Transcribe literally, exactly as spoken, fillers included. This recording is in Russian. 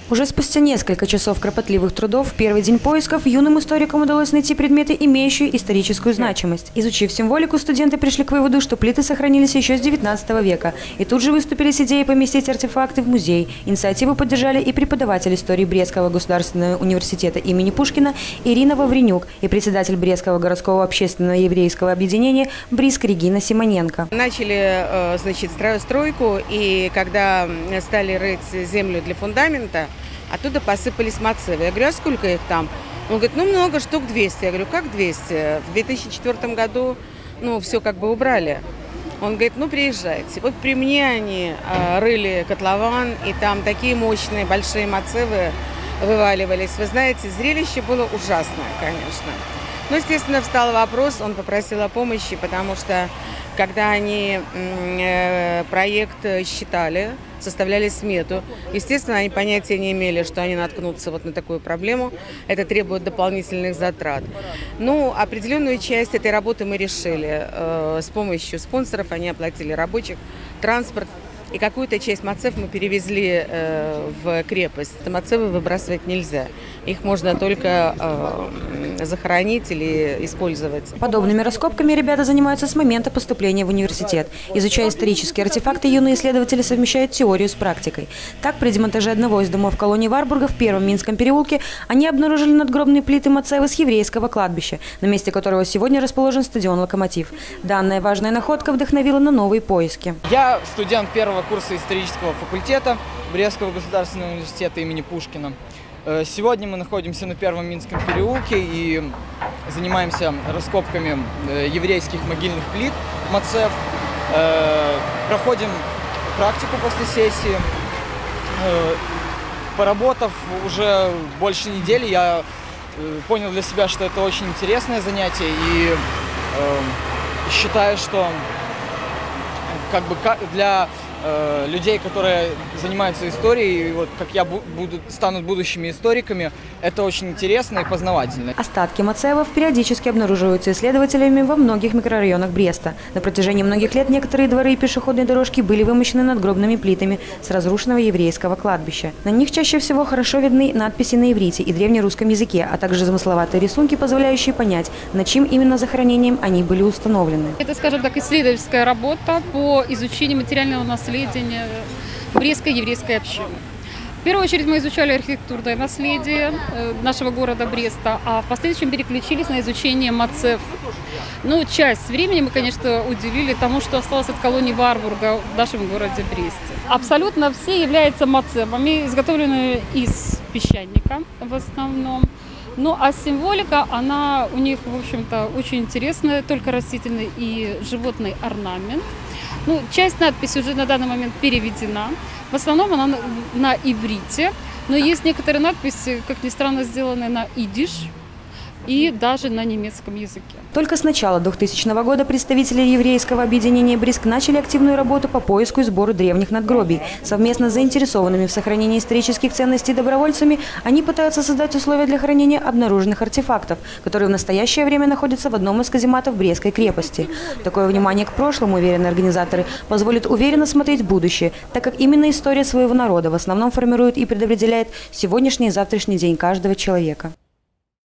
Уже спустя несколько часов кропотливых трудов в первый день поисков юным историкам удалось найти предметы, имеющие историческую значимость. Изучив символику, студенты пришли к выводу, что плиты сохранились еще с девятнадцатого века. И тут же выступили с идеей поместить артефакты в музей. Инициативу поддержали и преподаватель истории Брестского государственного университета имени Пушкина Ирина Вавренюк и председатель Брестского городского общественного еврейского объединения Бриск Регина Симоненко. Начали, значит, стройку, и когда стали рыть землю для фундамента, оттуда посыпались мацевы. Я говорю, а сколько их там? Он говорит, ну много, штук двести. Я говорю, как двести? В две тысячи четвёртом году, ну, все как бы убрали. Он говорит, ну, приезжайте. Вот при мне они э, рыли котлован, и там такие мощные, большие мацевы вываливались. Вы знаете, зрелище было ужасное, конечно. Ну, естественно, встал вопрос, он попросил о помощи, потому что, когда они э, проект считали, составляли смету, естественно, они понятия не имели, что они наткнутся вот на такую проблему. Это требует дополнительных затрат. Ну, определенную часть этой работы мы решили. Э, с помощью спонсоров они оплатили рабочих, транспорт. И какую-то часть мацев мы перевезли э, в крепость. Мацевы выбрасывать нельзя. Их можно только э, захоронить или использовать. Подобными раскопками ребята занимаются с момента поступления в университет. Изучая исторические артефакты, юные исследователи совмещают теорию с практикой. Так, при демонтаже одного из домов колонии Варбурга в Первом Минском переулке они обнаружили надгробные плиты мацевы с еврейского кладбища, на месте которого сегодня расположен стадион «Локомотив». Данная важная находка вдохновила на новые поиски. Я студент первого курса исторического факультета Брестского государственного университета имени Пушкина. Сегодня мы находимся на Первом Минском переулке и занимаемся раскопками еврейских могильных плит мацев. Проходим практику после сессии. Поработав уже больше недели, я понял для себя, что это очень интересное занятие, и считаю, что как бы для людей, которые занимаются историей, вот как я буду, станут будущими историками, это очень интересно и познавательно. Остатки мацевов периодически обнаруживаются исследователями во многих микрорайонах Бреста. На протяжении многих лет некоторые дворы и пешеходные дорожки были вымощены надгробными плитами с разрушенного еврейского кладбища. На них чаще всего хорошо видны надписи на иврите и древнерусском языке, а также замысловатые рисунки, позволяющие понять, над чьим именно захоронением они были установлены. Это, скажем так, исследовательская работа по изучению материального наследия Брестской еврейской общины. В первую очередь мы изучали архитектурное наследие нашего города Бреста, а в последующем переключились на изучение мацев. Ну, часть времени мы, конечно, уделили тому, что осталось от колонии Варбурга в нашем городе Бресте. Абсолютно все являются мацевами, изготовленные из песчаника в основном. Ну, а символика, она у них, в общем-то, очень интересная, только растительный и животный орнамент. Ну, часть надписи уже на данный момент переведена. В основном она на, на иврите, но есть некоторые надписи, как ни странно, сделанные на идиш и даже на немецком языке. Только с начала двухтысячного года представители еврейского объединения Бриск начали активную работу по поиску и сбору древних надгробий. Совместно с заинтересованными в сохранении исторических ценностей добровольцами они пытаются создать условия для хранения обнаруженных артефактов, которые в настоящее время находятся в одном из казематов Брестской крепости. Такое внимание к прошлому, уверены организаторы, позволит уверенно смотреть в будущее, так как именно история своего народа в основном формирует и предопределяет сегодняшний и завтрашний день каждого человека.